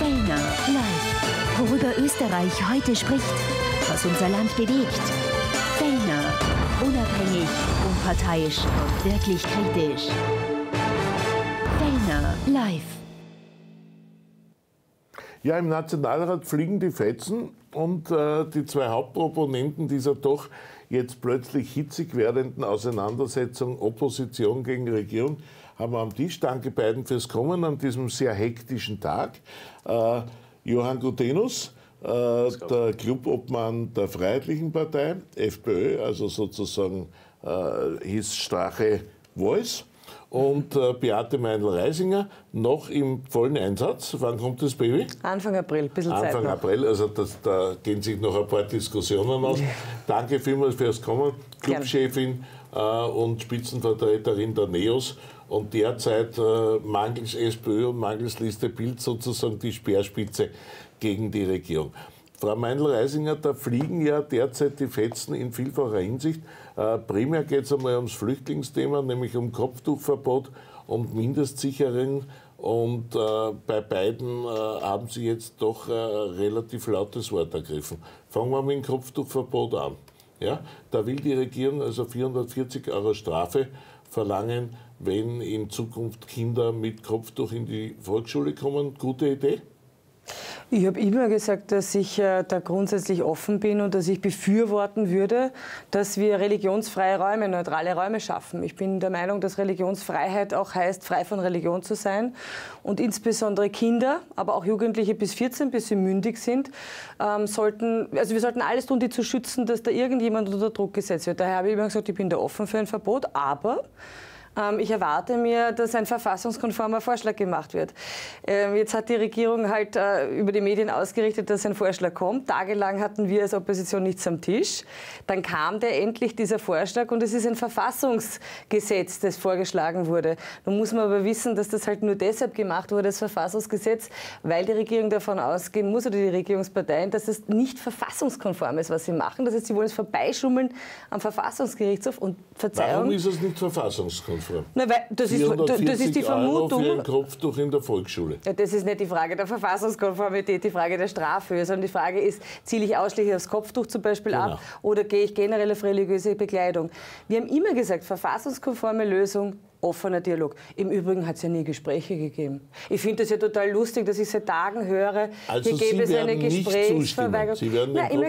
Fellner live. Worüber Österreich heute spricht, was unser Land bewegt. Fellner, unabhängig, unparteiisch und wirklich kritisch. Fellner live. Ja, im Nationalrat fliegen die Fetzen und die zwei Hauptproponenten dieser doch jetzt plötzlich hitzig werdenden Auseinandersetzung Opposition gegen Regierung haben wir am Tisch. Danke beiden fürs Kommen an diesem sehr hektischen Tag. Johann Gutenus, der Clubobmann der Freiheitlichen Partei, FPÖ, also sozusagen hieß Strache Voice. Und Beate Meindl-Reisinger noch im vollen Einsatz. Wann kommt das Baby? Anfang April, ein bisschen Zeit Anfang noch. April, also da gehen sich noch ein paar Diskussionen aus. Danke vielmals fürs Kommen, Clubchefin und Spitzenvertreterin der NEOS und derzeit mangels SPÖ und mangels Liste Bild sozusagen die Speerspitze gegen die Regierung. Frau Meindl-Reisinger, da fliegen ja derzeit die Fetzen in vielfacher Hinsicht. Primär geht es einmal ums Flüchtlingsthema, nämlich um Kopftuchverbot und Mindestsicherung. Und bei beiden haben Sie jetzt doch relativ lautes Wort ergriffen. Fangen wir mit dem Kopftuchverbot an. Ja? Da will die Regierung also 440 € Strafe verlangen, wenn in Zukunft Kinder mit Kopftuch in die Volksschule kommen. Gute Idee? Ich habe immer gesagt, dass ich da grundsätzlich offen bin und dass ich befürworten würde, dass wir religionsfreie Räume, neutrale Räume schaffen. Ich bin der Meinung, dass Religionsfreiheit auch heißt, frei von Religion zu sein. Und insbesondere Kinder, aber auch Jugendliche bis 14, bis sie mündig sind, wir sollten alles tun, die zu schützen, dass da irgendjemand unter Druck gesetzt wird. Daher habe ich immer gesagt, ich bin da offen für ein Verbot, aber ich erwarte mir, dass ein verfassungskonformer Vorschlag gemacht wird. Jetzt hat die Regierung halt über die Medien ausgerichtet, dass ein Vorschlag kommt. Tagelang hatten wir als Opposition nichts am Tisch. Dann kam endlich dieser Vorschlag und es ist ein Verfassungsgesetz, das vorgeschlagen wurde. Nun muss man aber wissen, dass das halt nur deshalb gemacht wurde, das Verfassungsgesetz, weil die Regierung davon ausgehen muss, oder die Regierungsparteien, dass es nicht verfassungskonform ist, was sie machen. Das heißt, sie wollen es vorbeischummeln am Verfassungsgerichtshof und Verzeihung. Warum ist es nicht verfassungskonform? Na, weil das ist die Vermutung. Für ein Kopftuch in der Volksschule. Ja, das ist nicht die Frage der Verfassungskonformität, die Frage der Strafhöhe, sondern die Frage ist, ziele ich ausschließlich aufs Kopftuch zum Beispiel ab oder gehe ich generell auf religiöse Bekleidung? Wir haben immer gesagt, verfassungskonforme Lösung, offener Dialog. Im Übrigen hat es ja nie Gespräche gegeben. Ich finde das ja total lustig, dass ich seit Tagen höre, also hier gäbe es eine Gesprächsverweigerung. Sie werden Nein, ich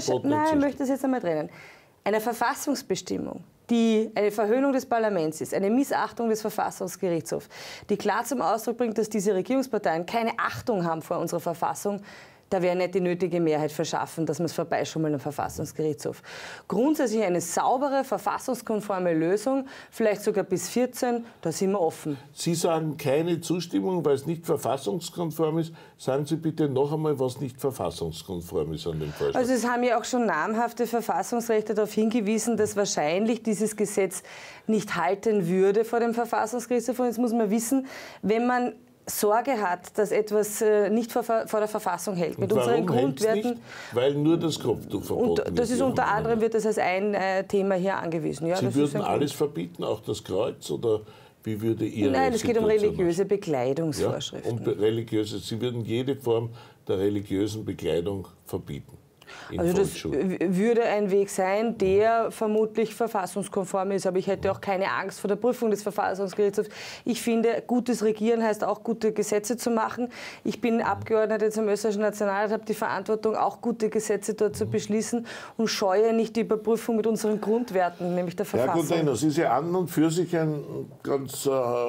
möchte das jetzt einmal trennen. Eine Verfassungsbestimmung, die eine Verhöhnung des Parlaments ist, eine Missachtung des Verfassungsgerichtshofs, die klar zum Ausdruck bringt, dass diese Regierungsparteien keine Achtung haben vor unserer Verfassung, da wäre nicht die nötige Mehrheit verschaffen, dass man es vorbeischummeln am Verfassungsgerichtshof. Grundsätzlich eine saubere, verfassungskonforme Lösung, vielleicht sogar bis 14, da sind wir offen. Sie sagen keine Zustimmung, weil es nicht verfassungskonform ist. Sagen Sie bitte noch einmal, was nicht verfassungskonform ist an dem Vorschlag. Also es haben ja auch schon namhafte Verfassungsrechte darauf hingewiesen, dass wahrscheinlich dieses Gesetz nicht halten würde vor dem Verfassungsgerichtshof. Und jetzt muss man wissen, wenn man Sorge hat, dass etwas nicht vor der Verfassung hält. Mit unseren Grundwerten. Nicht? Weil nur das Kopftuch verboten wird. Und das ist unter anderem, wird das als ein Thema hier angewiesen. Ja, Sie würden alles verbieten, auch das Kreuz? Oder wie würde Ihre Nein, es geht um Situation religiöse Bekleidungsvorschriften. Ja, Sie würden jede Form der religiösen Bekleidung verbieten. Also das würde ein Weg sein, der vermutlich verfassungskonform ist, aber ich hätte auch keine Angst vor der Prüfung des Verfassungsgerichtshofs. Ich finde, gutes Regieren heißt auch, gute Gesetze zu machen. Ich bin Abgeordnete zum österreichischen Nationalrat, habe die Verantwortung, auch gute Gesetze dort zu beschließen und scheue nicht die Überprüfung mit unseren Grundwerten, nämlich der Verfassung. Ja gut, das ist ja an und für sich ein ganz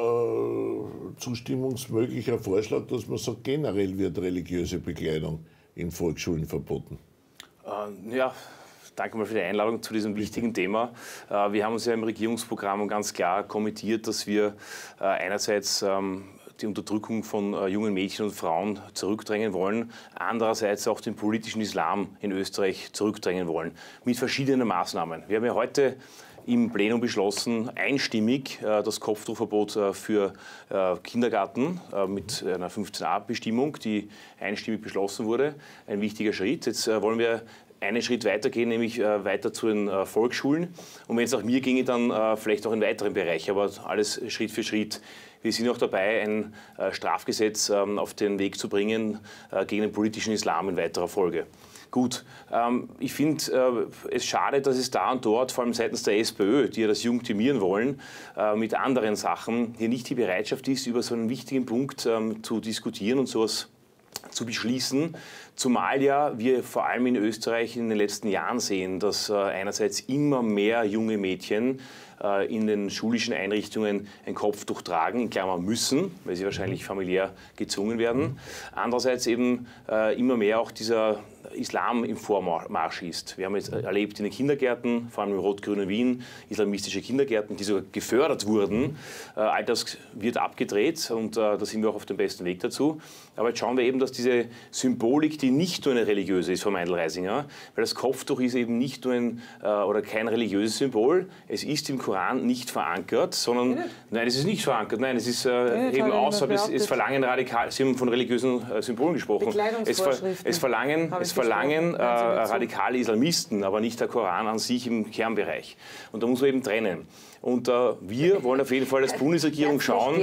zustimmungsmöglicher Vorschlag, dass man sagt, generell wird religiöse Bekleidung in Volksschulen verboten. Ja, danke mal für die Einladung zu diesem wichtigen Thema. Wir haben uns ja im Regierungsprogramm ganz klar kommittiert, dass wir einerseits die Unterdrückung von jungen Mädchen und Frauen zurückdrängen wollen, andererseits auch den politischen Islam in Österreich zurückdrängen wollen, mit verschiedenen Maßnahmen. Wir haben ja heute im Plenum beschlossen, einstimmig das Kopftuchverbot für Kindergarten mit einer 15a-Bestimmung, die einstimmig beschlossen wurde. Ein wichtiger Schritt. Jetzt wollen wir einen Schritt weitergehen, nämlich weiter zu den Volksschulen. Und wenn es nach mir ginge, dann vielleicht auch in weiteren Bereichen, aber alles Schritt für Schritt. Wir sind auch dabei, ein Strafgesetz auf den Weg zu bringen gegen den politischen Islam in weiterer Folge. Gut, ich finde es schade, dass es da und dort, vor allem seitens der SPÖ, die ja das jugendtimieren wollen, mit anderen Sachen, hier nicht die Bereitschaft ist, über so einen wichtigen Punkt zu diskutieren und sowas zu beschließen. Zumal ja wir vor allem in Österreich in den letzten Jahren sehen, dass einerseits immer mehr junge Mädchen in den schulischen Einrichtungen ein Kopftuch tragen, in Klammern müssen, weil sie wahrscheinlich familiär gezwungen werden. Andererseits eben immer mehr auch dieser Islam im Vormarsch ist. Wir haben jetzt erlebt in den Kindergärten, vor allem im rot-grünen Wien, islamistische Kindergärten, die sogar gefördert wurden. All das wird abgedreht und da sind wir auch auf dem besten Weg dazu. Aber jetzt schauen wir eben, dass diese Symbolik, die nicht nur eine religiöse ist, Frau Meindl-Reisinger, weil das Kopftuch ist eben nicht nur oder kein religiöses Symbol, es ist im Koran nicht verankert, sondern, nein, es ist nicht verankert, nein, es ist eben außerhalb, es verlangen radikal, Sie haben von religiösen Symbolen gesprochen, es verlangen radikale Islamisten, aber nicht der Koran an sich im Kernbereich. Und da muss man eben trennen. Und wir wollen auf jeden Fall als Bundesregierung schauen,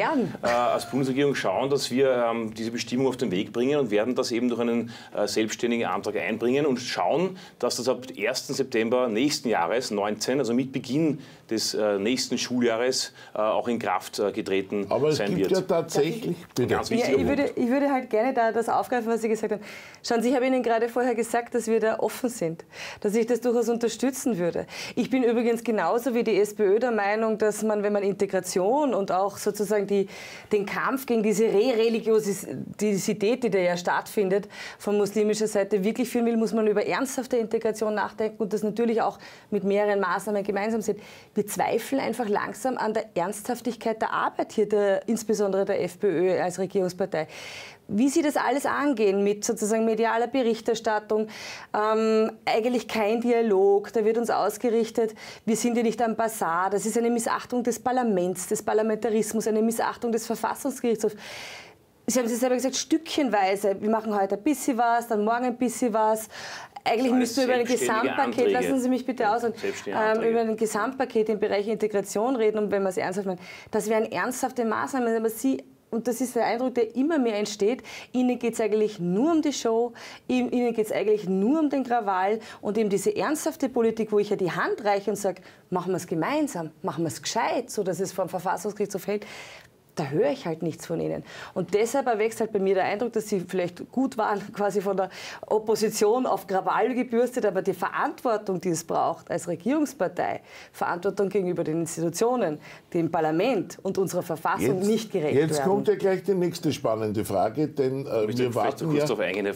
dass wir diese Bestimmung auf den Weg bringen und werden das eben durch einen selbstständigen Antrag einbringen und schauen, dass das ab 1. September nächsten Jahres, 19, also mit Beginn des nächsten Schuljahres, auch in Kraft getreten sein wird. Aber es gibt ja tatsächlich... Ich würde halt gerne da das aufgreifen, was Sie gesagt haben. Schauen Sie, ich habe Ihnen gerade vorher gesagt, dass wir da offen sind, dass ich das durchaus unterstützen würde. Ich bin übrigens genauso wie die SPÖ der Meinung, dass man, wenn man Integration und auch sozusagen den Kampf gegen diese Religiosität, die da ja stattfindet, von muslimischer Seite wirklich führen will, muss man über ernsthafte Integration nachdenken und das natürlich auch mit mehreren Maßnahmen gemeinsam sehen. Wir zweifeln einfach langsam an der Ernsthaftigkeit der Arbeit hier, insbesondere der FPÖ als Regierungspartei. Wie Sie das alles angehen mit sozusagen medialer Berichterstattung, eigentlich kein Dialog, da wird uns ausgerichtet, wir sind ja nicht am Basar, das ist eine Missachtung des Parlaments, des Parlamentarismus, eine Missachtung des Verfassungsgerichtshofs. Sie haben es selber gesagt, stückchenweise, wir machen heute ein bisschen was, dann morgen ein bisschen was. Eigentlich müssten wir über ein Gesamtpaket, lassen Sie mich bitte aus, über ein Gesamtpaket im Bereich Integration reden, und wenn man es ernsthaft meint, das wären ernsthafte Maßnahmen, aber Sie, und das ist der Eindruck, der immer mehr entsteht, Ihnen geht es eigentlich nur um die Show, Ihnen geht es eigentlich nur um den Krawall und eben diese ernsthafte Politik, wo ich ja die Hand reiche und sage, machen wir es gemeinsam, machen wir es gescheit, so dass es vom Verfassungsgerichtshof hält. Da höre ich halt nichts von Ihnen. Und deshalb erwächst halt bei mir der Eindruck, dass Sie vielleicht gut waren, quasi von der Opposition auf Krawall gebürstet, aber die Verantwortung, die es braucht als Regierungspartei, Verantwortung gegenüber den Institutionen, dem Parlament und unserer Verfassung nicht gerecht werden. Jetzt kommt ja gleich die nächste spannende Frage, denn wir warten ja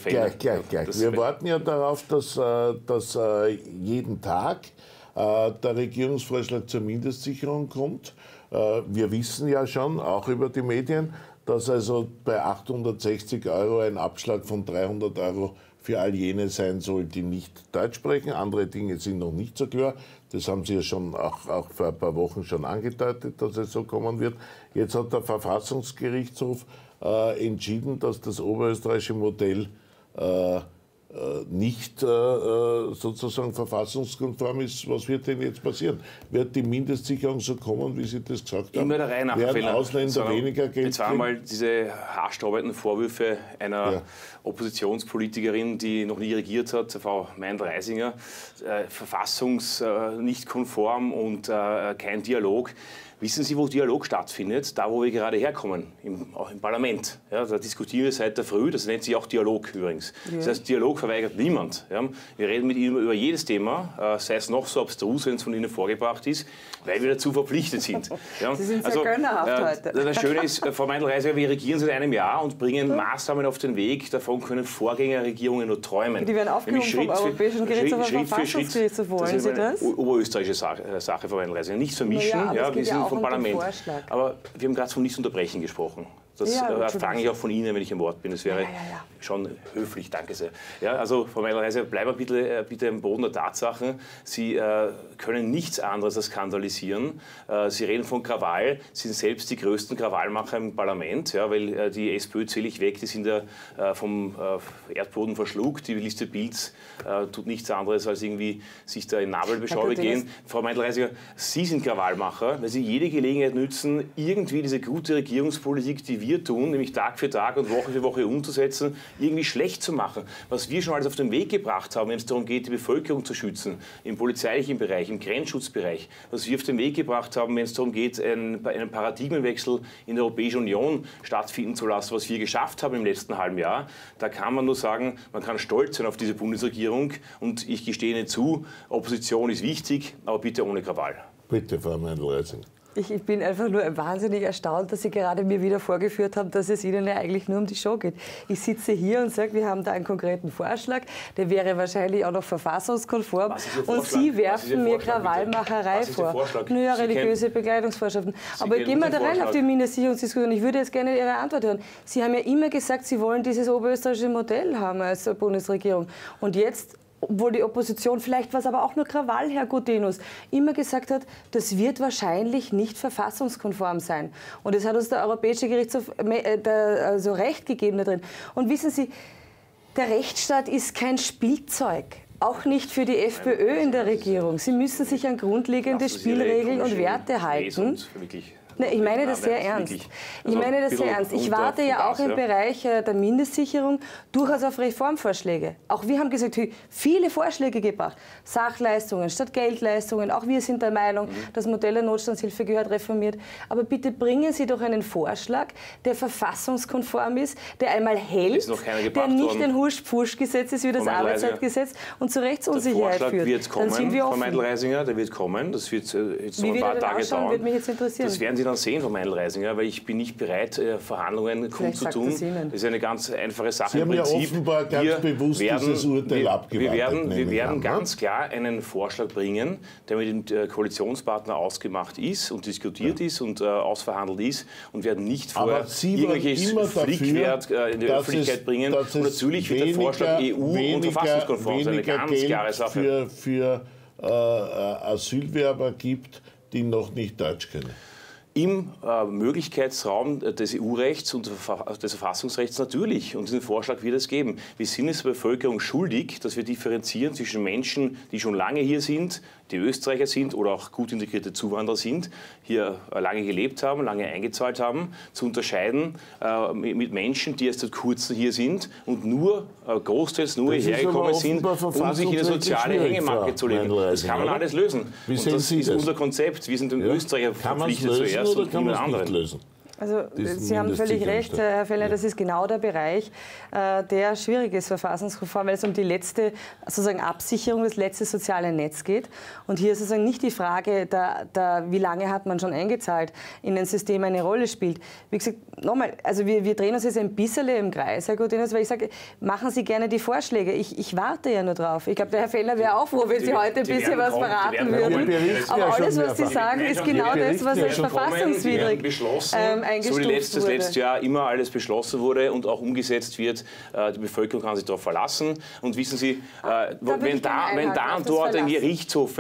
wir warten ja darauf, dass jeden Tag der Regierungsvorschlag zur Mindestsicherung kommt. Wir wissen ja schon, auch über die Medien, dass also bei 860 € ein Abschlag von 300 € für all jene sein soll, die nicht Deutsch sprechen. Andere Dinge sind noch nicht so klar. Das haben Sie ja schon auch vor ein paar Wochen schon angedeutet, dass es so kommen wird. Jetzt hat der Verfassungsgerichtshof entschieden, dass das oberösterreichische Modell nicht sozusagen verfassungskonform ist. Was wird denn jetzt passieren? Wird die Mindestsicherung so kommen, wie Sie das gesagt haben? Immer der Reihe nach. Werden Ausländer weniger Geld jetzt waren mal diese haarsträubenden Vorwürfe einer Oppositionspolitikerin, die noch nie regiert hat, Frau Meindl-Reisinger, nicht konform und kein Dialog. Wissen Sie, wo Dialog stattfindet? Da, wo wir gerade herkommen, auch im Parlament. Ja, da diskutieren wir seit der Früh, das nennt sich auch Dialog übrigens. Ja. Das heißt, Dialog verweigert niemand. Ja. Wir reden mit Ihnen über jedes Thema, sei es noch so abstrus, wenn es von Ihnen vorgebracht ist, weil wir dazu verpflichtet sind. Ja. Sie sind sehr gönnerhaft heute. Das Schöne ist, Frau Meindl-Reisinger, wir regieren seit einem Jahr und bringen Maßnahmen auf den Weg. Davon können Vorgängerregierungen nur träumen. Die werden aufgehoben vom Europäischen Gerichtshof, vom Verfassungsgerichtshof. Wollen Sie das? Oberösterreichische Sache, Frau Meindl-Reisinger. Nicht vermischen. Ja, wir sind vom Parlament. Vorschlag. Aber wir haben gerade von Nicht-Unterbrechen gesprochen. Das verlange ich auch von Ihnen, wenn ich im Wort bin. Das wäre schon höflich, danke sehr. Ja, also Frau Meindl-Reisinger, bleiben wir bitte am Boden der Tatsachen. Sie können nichts anderes als skandalisieren. Sie reden von Krawall, Sie sind selbst die größten Krawallmacher im Parlament, ja, weil die SPÖ zähle ich weg, die sind ja vom Erdboden verschluckt. Die Liste Bilds tut nichts anderes, als irgendwie sich da in Nabelbeschau gehen. Frau Meindl-Reisinger, Sie sind Krawallmacher, weil Sie jede Gelegenheit nützen, irgendwie diese gute Regierungspolitik, die wir tun, nämlich Tag für Tag und Woche für Woche umzusetzen, irgendwie schlecht zu machen. Was wir schon alles auf den Weg gebracht haben, wenn es darum geht, die Bevölkerung zu schützen, im polizeilichen Bereich, im Grenzschutzbereich, was wir auf den Weg gebracht haben, wenn es darum geht, einen Paradigmenwechsel in der Europäischen Union stattfinden zu lassen, was wir geschafft haben im letzten halben Jahr, da kann man nur sagen, man kann stolz sein auf diese Bundesregierung und ich gestehe Ihnen zu, Opposition ist wichtig, aber bitte ohne Krawall. Bitte, Frau Meindl-Reisinger. Ich bin einfach nur wahnsinnig erstaunt, dass Sie gerade mir wieder vorgeführt haben, dass es Ihnen ja eigentlich nur um die Show geht. Ich sitze hier und sage, wir haben da einen konkreten Vorschlag, der wäre wahrscheinlich auch noch verfassungskonform. Und Sie werfen mir Krawallmacherei vor. Naja, religiöse Begleitungsvorschriften. Aber gehen wir da rein auf die Mindestsicherungsdiskussion. Ich würde jetzt gerne Ihre Antwort hören. Sie haben ja immer gesagt, Sie wollen dieses oberösterreichische Modell haben als Bundesregierung. Und jetzt, obwohl die Opposition, vielleicht war es aber auch nur Krawall, Herr Gudenus, immer gesagt hat, das wird wahrscheinlich nicht verfassungskonform sein. Und das hat uns der Europäische Gerichtshof also Recht gegeben da drin. Und wissen Sie, der Rechtsstaat ist kein Spielzeug. Auch nicht für die FPÖ in der Regierung. Sie müssen sich an grundlegende Spielregeln und Werte halten. Ich meine das sehr ernst. Ich meine das sehr ernst. Ich warte ja auch im Bereich der Mindestsicherung durchaus auf Reformvorschläge. Auch wir haben gesagt, viele Vorschläge gebracht. Sachleistungen statt Geldleistungen. Auch wir sind der Meinung, das Modell der Notstandshilfe gehört reformiert. Aber bitte bringen Sie doch einen Vorschlag, der verfassungskonform ist, der einmal hält, der nicht ein Husch-Pfusch-Gesetz ist wie das Arbeitszeitgesetz und zu Rechtsunsicherheit führt. Wird kommen, Frau Meindl-Reisinger, der wird kommen. Das wird jetzt noch ein paar Tage dauern. Würde mich jetzt interessieren. Das werden Sie dann sehen, Frau Meindl-Reisinger, weil ich bin nicht bereit, Verhandlungen kundzutun. Das ist eine ganz einfache Sache. Sie haben ja offenbar ganz bewusst dieses Urteil abgewartet. Wir werden ganz klar einen Vorschlag bringen, der mit dem Koalitionspartner ausgemacht ist und diskutiert ist und ausverhandelt ist und werden nicht vorher irgendwelches Flickwerk in die Öffentlichkeit bringen. Und natürlich wird der Vorschlag EU- und verfassungskonform sein. Eine ganz klare Sache. Für Asylwerber gibt, die noch nicht Deutsch können. Im Möglichkeitsraum des EU-Rechts und des Verfassungsrechts natürlich. Und diesen Vorschlag wird es geben. Wir sind es der Bevölkerung schuldig, dass wir differenzieren zwischen Menschen, die schon lange hier sind, die Österreicher sind oder auch gut integrierte Zuwanderer sind, hier lange gelebt haben, lange eingezahlt haben, zu unterscheiden mit Menschen, die erst seit kurzem hier sind und nur großteils hierher gekommen sind, um sich in eine soziale Hängematte zu legen. Das kann man alles lösen. Und das ist unser Konzept. Wir sind den Österreicher verpflichtet zuerst und niemand anderen. Also Sie haben völlig recht, Herr Fellner, das ist genau der Bereich, der schwierig ist, verfassungskonform, weil es um die letzte sozusagen Absicherung, das letzte soziale Netz geht. Und hier ist sozusagen nicht die Frage, wie lange hat man schon eingezahlt, in ein System eine Rolle spielt. Wie gesagt, nochmal, also wir drehen uns jetzt ein bisschen im Kreis, Herr Gudenus, weil ich sage, machen Sie gerne die Vorschläge. Ich warte ja nur drauf. Ich glaube, der Herr Fellner wäre auch froh, wenn Sie heute ein bisschen was verraten würden. Aber alles, was Sie sagen, ist genau das, was als verfassungswidrig so wie das letzte Jahr immer alles beschlossen wurde und auch umgesetzt wird. Die Bevölkerung kann sich darauf verlassen. Und wissen Sie, wenn da und dort ein Gerichtshof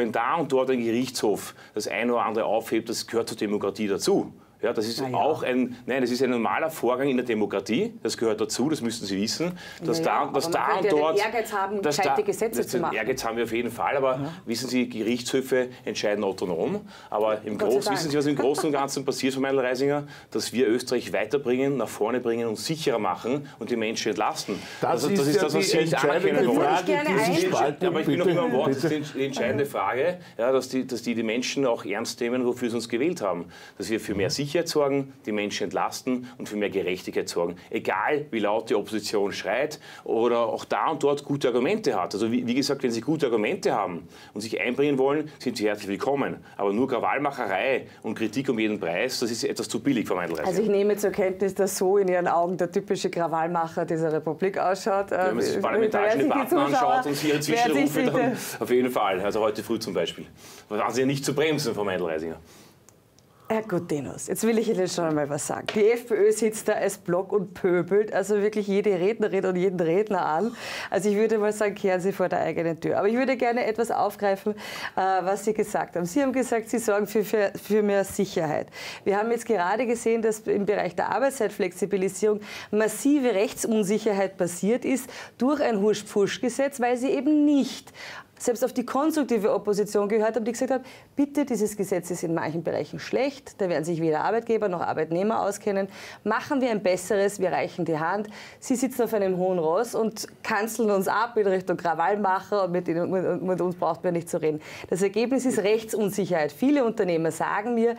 das eine oder andere aufhebt, das gehört zur Demokratie dazu. Ja, das ist auch ein normaler Vorgang in der Demokratie. Das gehört dazu, das müssen Sie wissen. Dass da und dort Ehrgeiz haben, gescheite Gesetze zu machen. Ehrgeiz haben wir auf jeden Fall, aber wissen Sie, Gerichtshöfe entscheiden autonom. Aber wissen Sie, was im Großen und Ganzen passiert, Frau Meindl-Reisinger? Dass wir Österreich weiterbringen, nach vorne bringen und sicherer machen und die Menschen entlasten. Das ist das, was Sie nicht anerkennen wollen. Aber ich bin noch immer am Wort. Das ist die entscheidende Frage, ja, dass die Menschen auch ernst nehmen, wofür sie uns gewählt haben. Dass wir für mehr Sicherheit sorgen, die Menschen entlasten und für mehr Gerechtigkeit sorgen. Egal, wie laut die Opposition schreit oder auch da und dort gute Argumente hat. Also wie gesagt, wenn Sie gute Argumente haben und sich einbringen wollen, sind Sie herzlich willkommen. Aber nur Krawallmacherei und Kritik um jeden Preis, das ist etwas zu billig, Frau Meindl-Reisinger. Also ich nehme zur Kenntnis, dass so in Ihren Augen der typische Krawallmacher dieser Republik ausschaut. Wenn man sich die parlamentarischen Debatten anschaut und Ihre Zwischenrufe, dann auf jeden Fall. Also heute früh zum Beispiel. Da waren Sie ja nicht zu bremsen, Frau Meindl-Reisinger. Herr Gutenus, jetzt will ich Ihnen schon einmal was sagen. Die FPÖ sitzt da als Block und pöbelt, also wirklich jede Rednerin und jeden Redner an. Also ich würde mal sagen, kehren Sie vor der eigenen Tür. Aber ich würde gerne etwas aufgreifen, was Sie gesagt haben. Sie haben gesagt, Sie sorgen für mehr Sicherheit. Wir haben jetzt gerade gesehen, dass im Bereich der Arbeitszeitflexibilisierung massive Rechtsunsicherheit passiert ist durch ein Husch-Pfusch-Gesetz, weil sie eben nicht selbst auf die konstruktive Opposition gehört haben, die gesagt haben, bitte, dieses Gesetz ist in manchen Bereichen schlecht, da werden sich weder Arbeitgeber noch Arbeitnehmer auskennen, machen wir ein besseres, wir reichen die Hand. Sie sitzen auf einem hohen Ross und kanzeln uns ab in Richtung Krawallmacher und mit uns braucht man nicht zu reden. Das Ergebnis ist Rechtsunsicherheit. Viele Unternehmer sagen mir,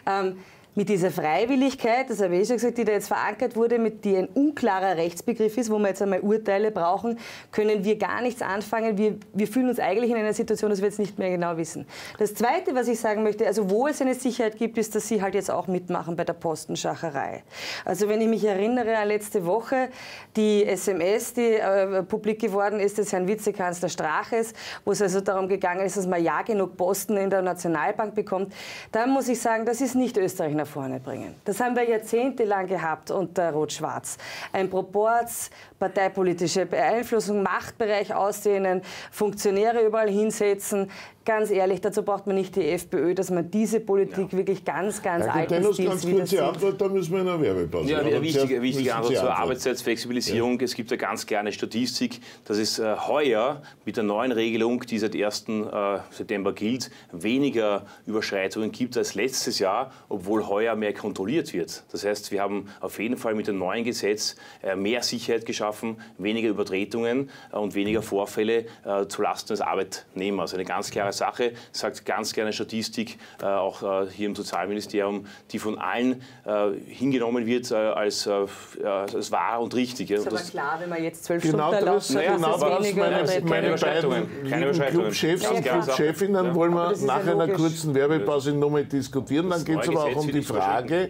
mit dieser Freiwilligkeit, das habe ich schon gesagt, die da jetzt verankert wurde, mit die ein unklarer Rechtsbegriff ist, wo wir jetzt einmal Urteile brauchen, können wir gar nichts anfangen. Wir fühlen uns eigentlich in einer Situation, dass wir jetzt nicht mehr genau wissen. Das Zweite, was ich sagen möchte, also wo es eine Sicherheit gibt, ist, dass Sie halt jetzt auch mitmachen bei der Postenschacherei. Also wenn ich mich erinnere an letzte Woche, die SMS, die publik geworden ist, des Herrn Vizekanzler Straches, wo es also darum gegangen ist, dass man ja genug Posten in der Nationalbank bekommt, da muss ich sagen, das ist nicht Österreich nach vorne bringen. Das haben wir jahrzehntelang gehabt unter Rot-Schwarz. Ein Proporz, parteipolitische Beeinflussung, Machtbereich ausdehnen, Funktionäre überall hinsetzen. Ganz ehrlich, dazu braucht man nicht die FPÖ, dass man diese Politik wirklich ganz alten Stils wieder sieht. Antwort, da müssen wir in einer Werbepause. Ja, eine wichtige Antwort zur Arbeitszeitflexibilisierung. Ja. Es gibt eine ganz kleine Statistik, dass es heuer mit der neuen Regelung, die seit 1. September gilt, weniger Überschreitungen gibt als letztes Jahr, obwohl heuer mehr kontrolliert wird. Das heißt, wir haben auf jeden Fall mit dem neuen Gesetz mehr Sicherheit geschaffen, weniger Übertretungen und weniger Vorfälle zulasten des Arbeitnehmers. Eine ganz klare Sache, sagt ganz gerne Statistik, auch hier im Sozialministerium, die von allen hingenommen wird als wahr und richtig. Das ist aber klar, wenn man jetzt 12 Stunden erlaubt, genau das meine beiden Clubchefs und Clubchefinnen wollen wir nach einer kurzen Werbepause nochmal diskutieren. Dann geht es aber auch um die Frage,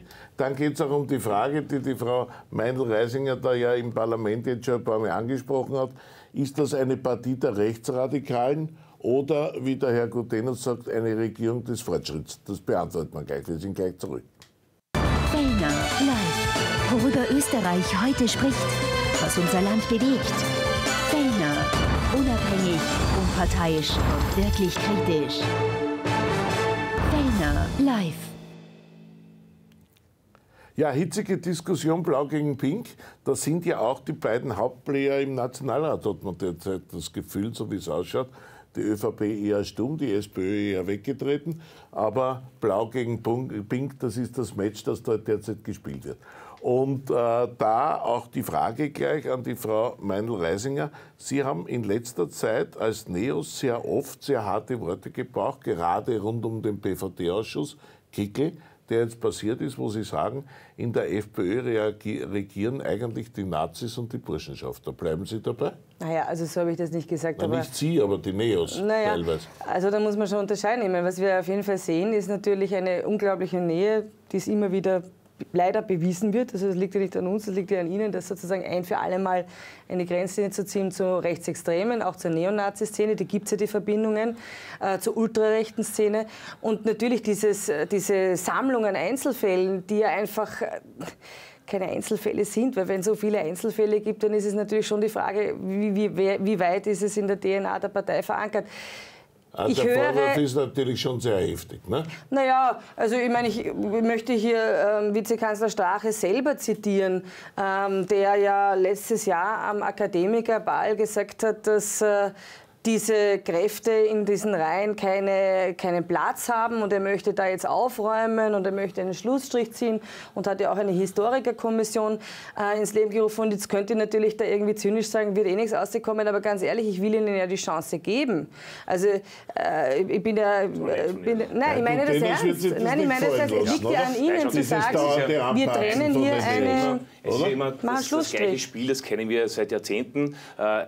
die die Frau Meindl-Reisinger da ja im Parlament jetzt schon ein paar Mal angesprochen hat, ist das eine Partie der Rechtsradikalen oder, wie der Herr Gutenus sagt, eine Regierung des Fortschritts? Das beantwortet man gleich. Wir sind gleich zurück. Fellner live. Worüber Österreich heute spricht, was unser Land bewegt. Fellner. Unabhängig, unparteiisch und wirklich kritisch. Fellner live. Ja, hitzige Diskussion Blau gegen Pink. Da sind ja auch die beiden Hauptplayer im Nationalrat, hat man derzeit das Gefühl, so wie es ausschaut. Die ÖVP eher stumm, die SPÖ eher weggetreten. Aber Blau gegen Pink, das ist das Match, das dort derzeit gespielt wird. Und da auch die Frage gleich an die Frau Meindl-Reisinger. Sie haben in letzter Zeit als Neos sehr oft sehr harte Worte gebraucht, gerade rund um den PVT-Ausschuss Kickl, der jetzt passiert ist, wo Sie sagen, in der FPÖ regieren eigentlich die Nazis und die Burschenschaft. Da bleiben Sie dabei? Naja, also so habe ich das nicht gesagt. Na, aber nicht Sie, aber die Neos teilweise. Also da muss man schon unterscheiden. Ich meine, was wir auf jeden Fall sehen, ist natürlich eine unglaubliche Nähe, die es immer wieder leider bewiesen wird. Also das liegt ja nicht an uns, das liegt ja an Ihnen, das sozusagen ein für alle Mal eine Grenze zu ziehen zu Rechtsextremen, auch zur Neonazi-Szene, die gibt es ja die Verbindungen, zur ultrarechten Szene. Und natürlich diese Sammlung an Einzelfällen, die ja einfach keine Einzelfälle sind, weil wenn es so viele Einzelfälle gibt, dann ist es natürlich schon die Frage, wie weit ist es in der DNA der Partei verankert. Also der Vorwurf ist natürlich schon sehr heftig, ne? Naja, also ich meine, ich möchte hier Vizekanzler Strache selber zitieren, der ja letztes Jahr am Akademikerball gesagt hat, dass diese Kräfte in diesen Reihen keinen Platz haben und er möchte da jetzt aufräumen und er möchte einen Schlussstrich ziehen und hat ja auch eine Historikerkommission ins Leben gerufen. Und jetzt könnte ich natürlich da irgendwie zynisch sagen, wird eh nichts rauskommen, aber ganz ehrlich, ich will ihnen ja die Chance geben. Also ich bin ja... nein, ich meine das ernst. Nein, ich meine das ernst. Es liegt ja an Ihnen zu sagen, wir trennen hier einen Schlussstrich. Das gleiche Spiel, das kennen wir seit Jahrzehnten.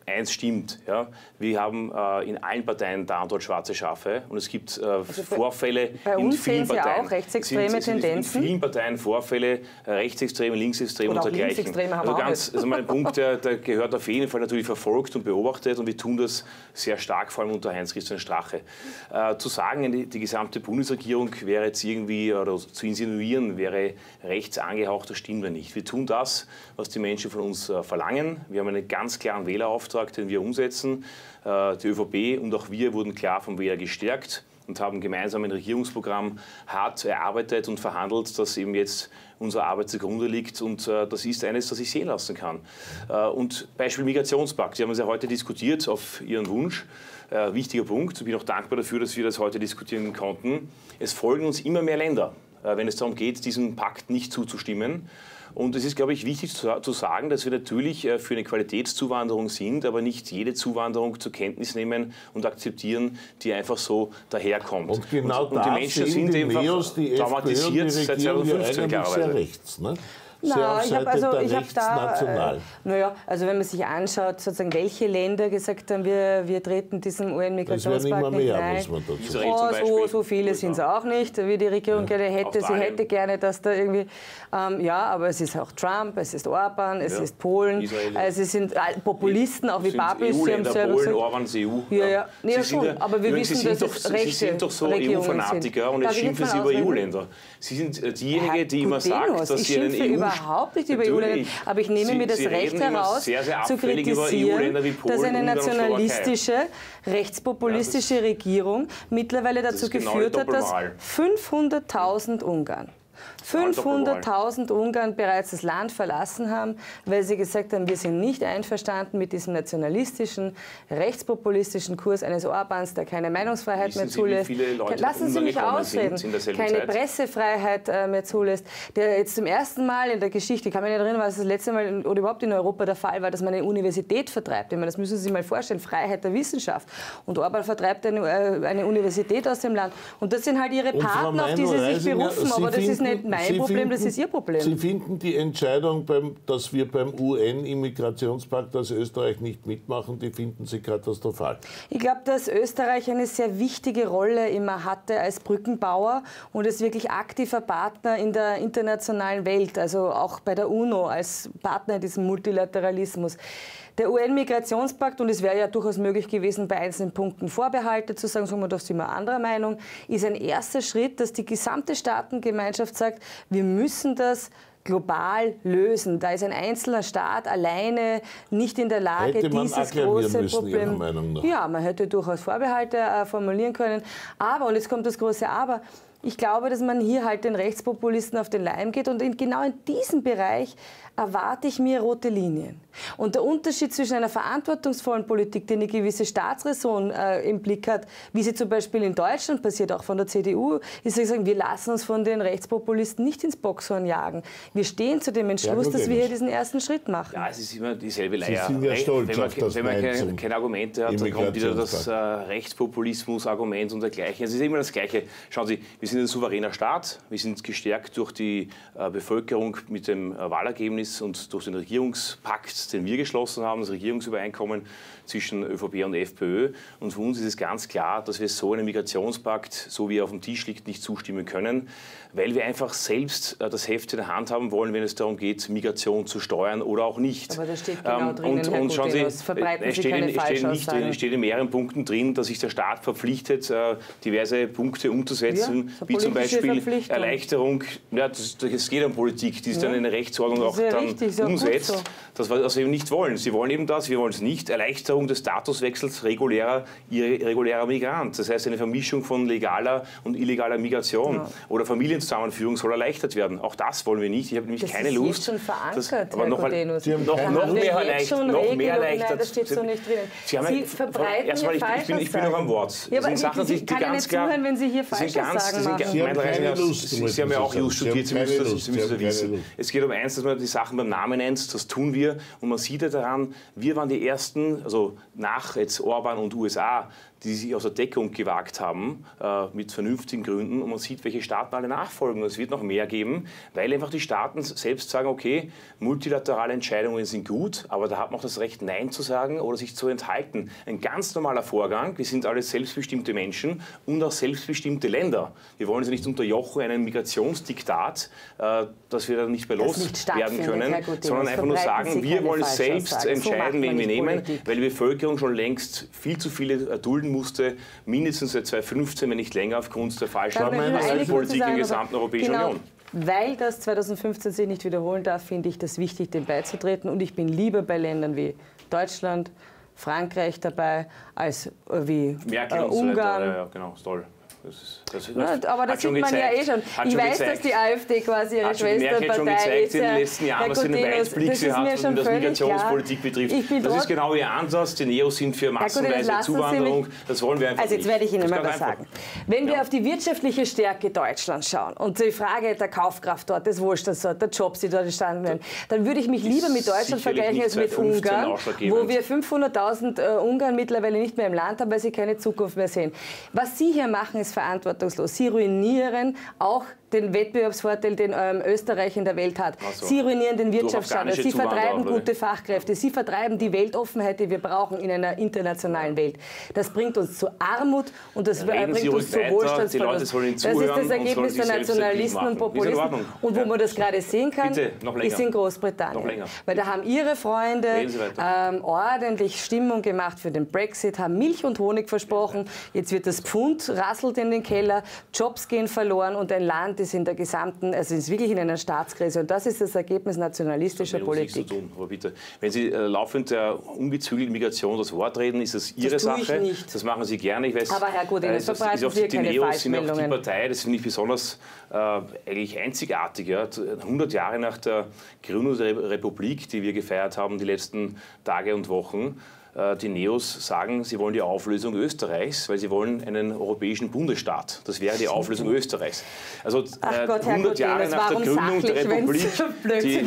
eins stimmt, ja, wir haben in allen Parteien da und dort schwarze Schafe und es gibt Vorfälle bei in uns vielen sehen Sie Parteien. auch rechtsextreme Tendenzen? In vielen Parteien Vorfälle, rechtsextreme, linksextreme und dergleichen. Linksextreme haben Also mal ein Punkt, der gehört auf jeden Fall natürlich verfolgt und beobachtet und wir tun das sehr stark, vor allem unter Heinz-Christian Strache. Zu sagen, die gesamte Bundesregierung wäre jetzt irgendwie, oder zu insinuieren, wäre rechts angehaucht, das stimmt ja nicht. Wir tun das, was die Menschen von uns verlangen. Wir haben einen ganz klaren Wählerauftrag, den wir umsetzen. Die ÖVP und auch wir wurden klar vom Wähler gestärkt und haben gemeinsam ein Regierungsprogramm hart erarbeitet und verhandelt, das eben jetzt unserer Arbeit zugrunde liegt. Und das ist eines, das ich sehen lassen kann. Und Beispiel Migrationspakt. Sie haben es ja heute diskutiert auf Ihren Wunsch. Wichtiger Punkt. Ich bin auch dankbar dafür, dass wir das heute diskutieren konnten. Es folgen uns immer mehr Länder, wenn es darum geht, diesem Pakt nicht zuzustimmen. Und es ist, glaube ich, wichtig zu sagen, dass wir natürlich für eine Qualitätszuwanderung sind, aber nicht jede Zuwanderung zur Kenntnis nehmen und akzeptieren, die einfach so daherkommt. Und genau und die Menschen sind die Neos, die traumatisiert FPÖ, die seit Regierung 2015 gearbeitet. sehr rechts, ne? Na, ich habe da, naja, also wenn man sich anschaut, sozusagen, welche Länder gesagt haben, wir treten diesem UN-Migrationspakt nicht ein. So viele sind es auch nicht, wie die Regierung gerne hätte. Sie hätte gerne, dass da irgendwie, ja, aber es ist auch Trump, es ist Orban, es ist Polen, also es sind Populisten, auch wie Babis. EU-Länder, Polen, Orban, EU. Ja, schon, aber wir wissen, dass es rechte Sie sind doch so EU-Fanatiker und jetzt schimpfen Sie über EU-Länder. Sie sind diejenige, die immer sagt, dass Sie einen EU überhaupt nicht über EU-Länder, aber ich nehme mir das Recht heraus, zu kritisieren, dass eine nationalistische, rechtspopulistische Regierung mittlerweile dazu geführt hat, dass 500.000 Ungarn 500.000 Ungarn bereits das Land verlassen haben, weil sie gesagt haben, wir sind nicht einverstanden mit diesem nationalistischen, rechtspopulistischen Kurs eines Orbans, der keine Meinungsfreiheit mehr zulässt. Lassen Sie mich ausreden. Keine Pressefreiheit mehr zulässt. Der jetzt zum ersten Mal in der Geschichte, ich kann mich nicht erinnern, was das letzte Mal oder überhaupt in Europa der Fall war, dass man eine Universität vertreibt. Ich meine, das müssen Sie sich mal vorstellen, Freiheit der Wissenschaft. Und Orban vertreibt eine Universität aus dem Land. Und das sind halt Ihre Partner, auf die Sie sich berufen, aber das ist nicht mein Problem, das ist Ihr Problem. Sie finden die Entscheidung, dass wir beim UN-Immigrationspakt als Österreich nicht mitmachen, die finden Sie katastrophal? Ich glaube, dass Österreich eine sehr wichtige Rolle immer hatte als Brückenbauer und als wirklich aktiver Partner in der internationalen Welt, also auch bei der UNO als Partner in diesem Multilateralismus. Der UN-Migrationspakt, und es wäre ja durchaus möglich gewesen, bei einzelnen Punkten Vorbehalte zu sagen, da sind wir anderer Meinung, ist ein erster Schritt, dass die gesamte Staatengemeinschaft sagt, wir müssen das global lösen. Da ist ein einzelner Staat alleine nicht in der Lage, dieses große Problem... Ja, man hätte durchaus Vorbehalte formulieren können. Aber, und jetzt kommt das große Aber, ich glaube, dass man hier halt den Rechtspopulisten auf den Leim geht und genau in diesem Bereich erwarte ich mir rote Linien. Und der Unterschied zwischen einer verantwortungsvollen Politik, die eine gewisse Staatsräson im Blick hat, wie sie zum Beispiel in Deutschland passiert, auch von der CDU, ist zu sagen, wir lassen uns von den Rechtspopulisten nicht ins Boxhorn jagen. Wir stehen zu dem Entschluss, dass wir hier diesen ersten Schritt machen. Ja, es ist immer dieselbe Leier. Sie sind ja stolz auf das wenn man keine Argumente hat, dann kommt wieder das Rechtspopulismus-Argument und dergleichen. Es ist immer das Gleiche. Schauen Sie, wir sind ein souveräner Staat, wir sind gestärkt durch die Bevölkerung mit dem Wahlergebnis und durch den Regierungspakt, den wir geschlossen haben, das Regierungsübereinkommen zwischen ÖVP und FPÖ. Und für uns ist es ganz klar, dass wir so einem Migrationspakt, so wie er auf dem Tisch liegt, nicht zustimmen können, weil wir einfach selbst das Heft in der Hand haben wollen, wenn es darum geht, Migration zu steuern oder auch nicht. Aber da steht genau drinnen, Herr und schauen Sie, verbreiten Sie keine Falschaussagen. Es steht in mehreren Punkten drin, dass sich der Staat verpflichtet, diverse Punkte umzusetzen, ja, wie zum Beispiel Erleichterung, ja, das geht um Politik, die ist dann in der Rechtsordnung auch dann umsetzt. So. Das, was wir eben nicht wollen. Sie wollen eben das, wir wollen es nicht. Erleichterung des Statuswechsels irregulärer Migrant. Das heißt, eine Vermischung von legaler und illegaler Migration oder Familienzusammenführung soll erleichtert werden. Auch das wollen wir nicht. Ich habe nämlich keine Lust. Das ist jetzt schon verankert, aber noch mehr erleichtert. Das steht so nicht drinnen. Sie verbreiten erstmal, ich bin noch am Wort. Ja, aber ich kann ja nicht zuhören, wenn Sie hier Falschaussagen machen. Sie haben ja auch Jus studiert, Sie müssen das wissen. Es geht um eins, dass man die Sachen beim Namen nennt, das tun wir. Und man sieht ja daran, wir waren die Ersten, also nach jetzt Orban und USA, die sich aus der Deckung gewagt haben, mit vernünftigen Gründen. Und man sieht, welche Staaten alle nachfolgen. Es wird noch mehr geben, weil einfach die Staaten selbst sagen, okay, multilaterale Entscheidungen sind gut, aber da hat man auch das Recht, Nein zu sagen oder sich zu enthalten. Ein ganz normaler Vorgang. Wir sind alle selbstbestimmte Menschen und auch selbstbestimmte Länder. Wir wollen sie nicht unterjochen, einen Migrationsdiktat, dass wir dann nicht mehr loswerden können, sondern einfach nur sagen, wir wollen selbst entscheiden, wen wir nehmen, weil die Bevölkerung schon längst viel zu viele erdulden musste, mindestens seit 2015, wenn nicht länger, aufgrund der falschen Asylpolitik in der gesamten Europäischen Union. Weil das 2015 sich nicht wiederholen darf, finde ich das wichtig, dem beizutreten. Und ich bin lieber bei Ländern wie Deutschland, Frankreich dabei, als wie Merkel Ungarn. So ja, genau, ist toll. Aber das sieht man ja eh schon. Ich weiß, dass die AfD quasi ihre Schwesterpartei ist. In den letzten Jahren, dass sie einen Weitblick sie hat, was die Migrationspolitik betrifft. Das ist genau ihr Ansatz. Die Neos sind für massenweise Zuwanderung. Das wollen wir einfach nicht. Also jetzt werde ich Ihnen mal was sagen. Wenn wir Ja. auf die wirtschaftliche Stärke Deutschlands schauen und die Frage der Kaufkraft dort, des Wohlstands dort, der Jobs, die dort entstanden werden, dann würde ich mich lieber mit Deutschland vergleichen als mit Ungarn, wo wir 500.000 Ungarn mittlerweile nicht mehr im Land haben, weil sie keine Zukunft mehr sehen. Was Sie hier machen, ist verantwortungslos. Sie ruinieren auch den Wettbewerbsvorteil, den Österreich in der Welt hat. So. Sie ruinieren den Wirtschaftsstandard. Sie vertreiben Zuwanderer, gute Fachkräfte. Sie vertreiben die Weltoffenheit, die wir brauchen in einer internationalen Welt. Das bringt uns zu Armut und das bringt uns zu Wohlstandsverlust. Das ist das Ergebnis der Nationalisten und Populisten. Und wo man das gerade sehen kann, ist in Großbritannien. Weil da haben Ihre Freunde ordentlich Stimmung gemacht für den Brexit, haben Milch und Honig versprochen. Jetzt wird das Pfund rasselt in den Keller, Jobs gehen verloren und ein Land ist in der gesamten, also ist wirklich in einer Staatskrise. Und das ist das Ergebnis nationalistischer Politik. Zu tun. Aber bitte, wenn Sie laufend der ungezügelten Migration das Wort reden, ist das Ihre Sache. Das tue ich nicht. Das machen Sie gerne. Ich weiß, aber Herr Godin, es verbreiten Sie keine Neos sind auch die Falschmeldungen. Partei, das finde ich besonders eigentlich einzigartig. Ja. 100 Jahre nach der Gründung der Republik, die wir gefeiert haben die letzten Tage und Wochen, die Neos sagen, sie wollen die Auflösung Österreichs, weil sie wollen einen europäischen Bundesstaat. Das wäre die Auflösung Österreichs. Also 100 Jahre nach der Gründung der Republik, die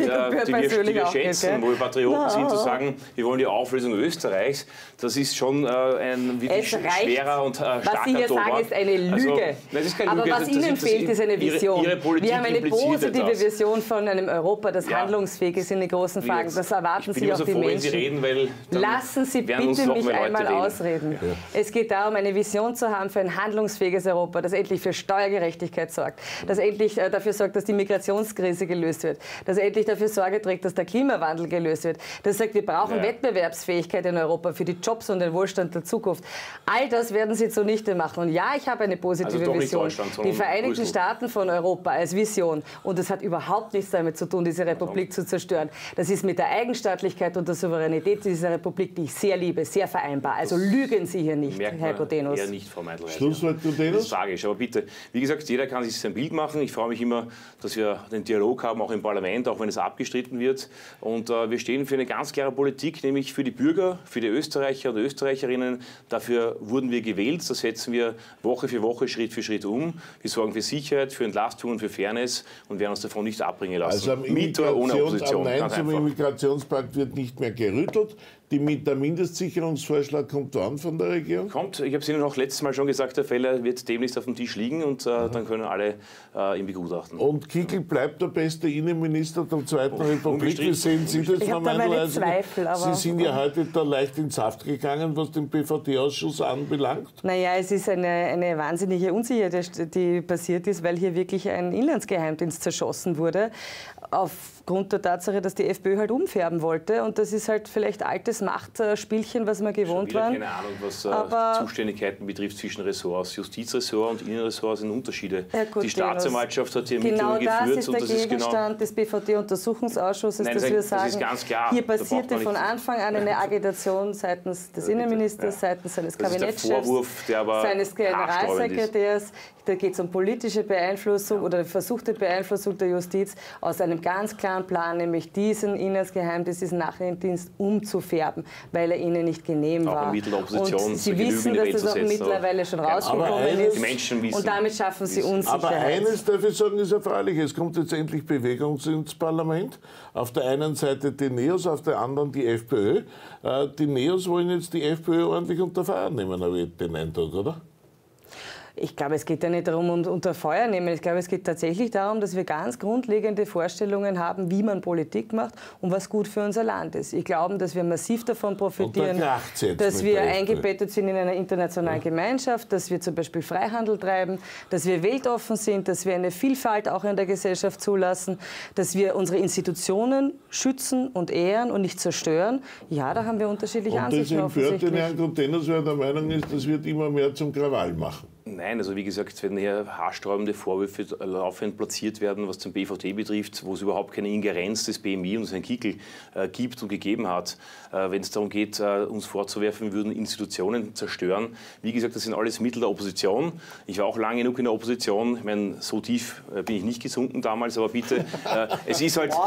wir schätzen, wo wir Patrioten sind, zu sagen, wir wollen die Auflösung Österreichs, das ist schon ein wirklich schwerer und starker Tobak. Was Sie hier sagen, ist eine Lüge. Aber was Ihnen fehlt, ist eine Vision. Wir haben eine positive Vision von einem Europa, das handlungsfähig ist in den großen Fragen. Das erwarten Sie auch die Menschen. Lassen Sie bitte mich einmal ausreden. Ja. Es geht darum, eine Vision zu haben für ein handlungsfähiges Europa, das endlich für Steuergerechtigkeit sorgt, das endlich dafür sorgt, dass die Migrationskrise gelöst wird, das endlich dafür Sorge trägt, dass der Klimawandel gelöst wird, das sagt, wir brauchen Wettbewerbsfähigkeit in Europa für die Jobs und den Wohlstand der Zukunft. All das werden Sie zunichte machen. Und ja, ich habe eine positive Vision. Die Vereinigten Staaten von Europa als Vision. Und das hat überhaupt nichts damit zu tun, diese Republik zu zerstören. Das ist mit der Eigenstaatlichkeit und der Souveränität dieser Republik, die ich sehr liebe, sehr vereinbar. Also lügen Sie hier nicht, Herr Gudenus. Eher nicht, Frau Meindl. Schlusswort, Gudenus? Das sage ich. Aber bitte, wie gesagt, jeder kann sich sein Bild machen. Ich freue mich immer, dass wir den Dialog haben, auch im Parlament, auch wenn es abgestritten wird. Und wir stehen für eine ganz klare Politik, nämlich für die Bürger, für die Österreicher und Österreicherinnen. Dafür wurden wir gewählt. Das setzen wir Woche für Woche, Schritt für Schritt um. Wir sorgen für Sicherheit, für Entlastungen, für Fairness und werden uns davon nicht abbringen lassen. Also mit oder ohne Opposition. Nein zum Immigrationspakt wird nicht mehr gerüttelt. Der Mindestsicherungsvorschlag kommt wann von der Regierung? Kommt, ich habe es Ihnen auch letztes Mal schon gesagt, der Fäller wird demnächst auf dem Tisch liegen und dann können alle ihn begutachten. Und Kickl bleibt der beste Innenminister der Zweiten Republik. Wie sehen Sie das, Frau Meindl? Sie sind ja heute da leicht ins Saft gegangen, was den BVD-Ausschuss anbelangt. Naja, es ist eine wahnsinnige Unsicherheit, die passiert ist, weil hier wirklich ein Inlandsgeheimdienst zerschossen wurde. Aufgrund der Tatsache, dass die FPÖ halt umfärben wollte. Und das ist halt vielleicht altes Machtspielchen, was wir gewohnt waren. Keine Ahnung, was Zuständigkeiten betrifft zwischen Ressorts. Justizressort und Innenressort sind Unterschiede. Die Staatsanwaltschaft hat hier Ermittlungen geführt. Genau das ist der Gegenstand des BVD-Untersuchungsausschusses, dass wir sagen, das ist ganz klar. Hier passierte von Anfang an eine Agitation seitens des Innenministers, seitens seines Kabinettschefs, seines Generalsekretärs. Da geht es um politische Beeinflussung oder versuchte Beeinflussung der Justiz aus einem ganz klaren Plan, nämlich diesen Innersgeheimdienst, diesen Nachrichtendienst umzufärben, weil er ihnen nicht genehm war. Auch ein Mittel der Opposition. Und Sie wissen, dass das auch mittlerweile schon rausgekommen ist. Die Menschen wissen. Und damit schaffen Sie Unsicherheit. Aber eines darf ich sagen, ist erfreulich. Es kommt jetzt endlich Bewegung ins Parlament. Auf der einen Seite die NEOS, auf der anderen die FPÖ. Die NEOS wollen jetzt die FPÖ ordentlich unter Feuer nehmen, habe ich den Eindruck, oder? Ich glaube, es geht ja nicht darum, unter Feuer nehmen. Ich glaube, es geht tatsächlich darum, dass wir ganz grundlegende Vorstellungen haben, wie man Politik macht und was gut für unser Land ist. Ich glaube, dass wir massiv davon profitieren, dass wir eingebettet sind in einer internationalen Gemeinschaft, dass wir zum Beispiel Freihandel treiben, dass wir weltoffen sind, dass wir eine Vielfalt auch in der Gesellschaft zulassen, dass wir unsere Institutionen schützen und ehren und nicht zerstören. Ja, da haben wir unterschiedliche Ansichten offensichtlich. Und das Herrn Gutenos, wer der Meinung ist, das wird immer mehr zum Krawall machen. Nein, also wie gesagt, wenn hier haarsträubende Vorwürfe laufend platziert werden, was zum BVD betrifft, wo es überhaupt keine Ingerenz des BMI und Herrn Kickl gibt und gegeben hat, wenn es darum geht, uns vorzuwerfen, wir würden Institutionen zerstören. Wie gesagt, das sind alles Mittel der Opposition. Ich war auch lange genug in der Opposition. Ich meine, so tief bin ich nicht gesunken damals, aber bitte, es ist halt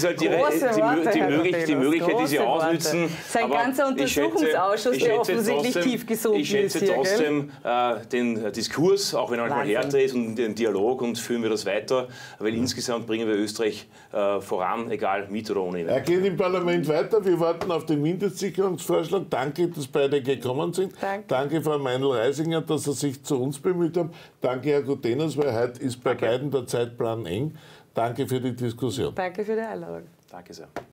die Möglichkeit, die Sie ausnützen. Sein ganzer Untersuchungsausschuss, der offensichtlich tief gesunken ist. Ich schätze trotzdem den Diskurs, auch wenn er manchmal härter ist, und den Dialog, und führen wir das weiter, weil insgesamt bringen wir Österreich voran, egal mit oder ohne. Er geht im Parlament weiter. Wir warten auf den Mindestsicherungsvorschlag. Danke, dass beide gekommen sind. Danke, Frau Meinl-Reisinger, dass Sie sich zu uns bemüht haben. Danke, Herr Gutenos, weil heute ist bei beiden der Zeitplan eng. Danke für die Diskussion. Danke für die Einladung. Danke sehr.